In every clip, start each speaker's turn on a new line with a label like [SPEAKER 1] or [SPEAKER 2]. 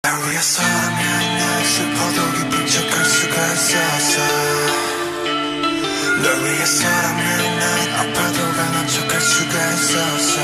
[SPEAKER 1] 널 위해서라면 난 슬퍼도 기쁜 척할 수가 있었어. 널 위해서라면 난 아파도 강한 척할 수가 있었어.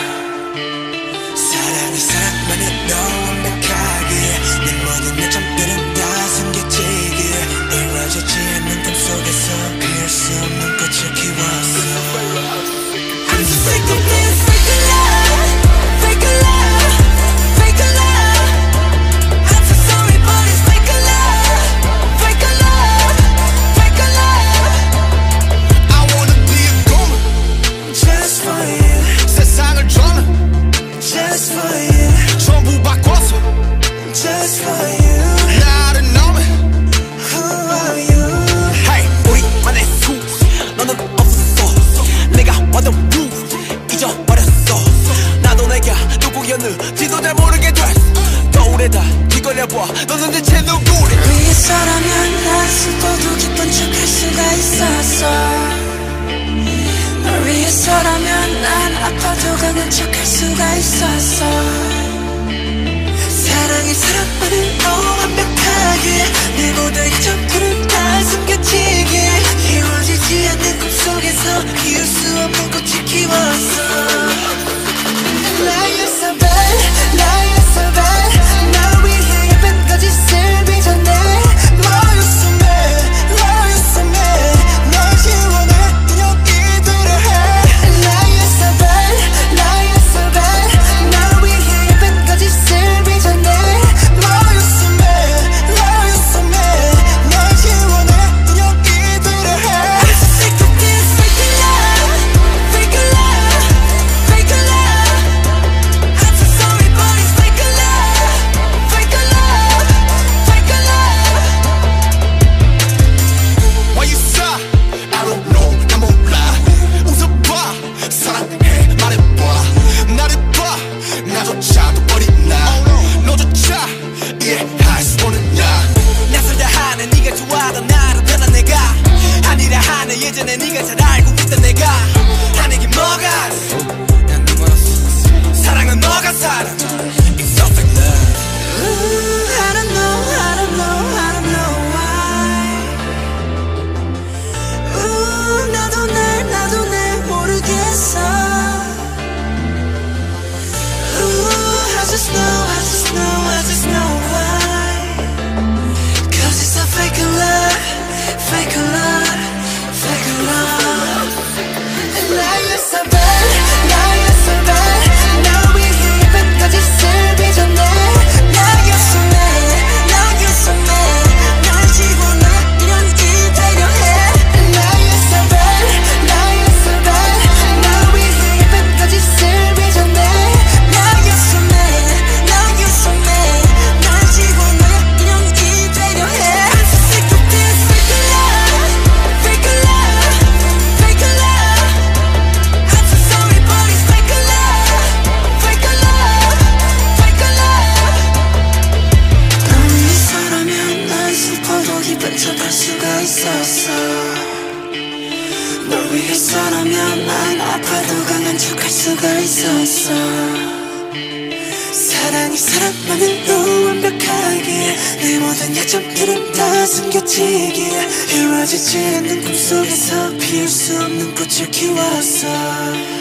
[SPEAKER 1] 사랑은 사랑만으로 완벽하게 내 모든 요점들은 다 숨겨지기에 이루어지지 않는 꿈속에서 피울 수 없는 꽃을 키웠어. I'm so sick of this fake love, fake love, fake love. I'm so sorry but it's fake love, fake love, fake love. I wanna be a goner just for you. 세상을 저는 just for you. 전부 바꿔서 just for you. 나를 너는 who are you? Hey, 우리만의 수 너는 없어. 내가 완전 무 잊어버렸어. 나도 내가 누구였는지도 잘 모르게 됐어. 거울에다 뒤걸려봐 너는 대체 누구래. 위해서라면 난 슬퍼도 기쁜 척할 수가 있었어. 널 위해서라면 난 아파도 강한 척할 수가 있었어. 사랑이 사랑만으로 완벽하게 내 모든 이점들은 다 숨겨지게 이루어지지 않는 꿈속에서 피울 수 없는 꽃을 키웠어. You're so bad, you're so bad. 날 위해 예쁜까지 쓸기 전에 You're so mad, you're so mad. 널 지원해 여기들을 해. You're so bad, you're so bad. 날 위해 예쁜까지 쓸기 전에 You're so mad, you're so mad. 널 지원해 여기들을 해. I'm so sick of this fake love, fake love, fake love. I'm so sorry but it's fake love, fake love, fake love. Why you sigh? I don't know. 나 몰라. 웃어봐. 사랑해. 말해봐. 나를 봐. 나조차도 버린 나. 너조차 이해할 수 없는 나. 낯설다 하는 네가 좋아하던 나로 변한 내가 아니라 하는 예전에 네가 잘 알고 있던 내가 하는 게 뭐가 난 눈멀었어. 사랑은 너가 살아. It's so fake love. I don't know, I don't know, I don't know why. 나도 날 모르겠어. I just know why. 'Cause it's a fake love, fake love, fake love. Now you're so bad, now you're so bad. 날 위해 예쁜까지 쓸기 전에 Now you're so mad, now you're so mad. 날 지워놔 이런 이대로 해. Now you're so bad, now you're so bad. 날 위해 예쁜까지 쓸기 전에 Now you're so mad, now you're so mad. 날 지워놔 이런 이대로 해. I'm so sick of this fake love, fake love, fake love. I'm so sorry but it's fake love, fake love, fake love. 널 위해서라면 난 슬퍼도 기쁜 척할 수가 있었어. 널 위해서라면 난 아파도 강한 척할 수가 있었어. 사랑이 사랑만으로 완벽하게 내 모든 약점들은 다 숨겨지기에 이루어지지 않는 꿈속에서 피울 수 없는 꽃을 키웠어.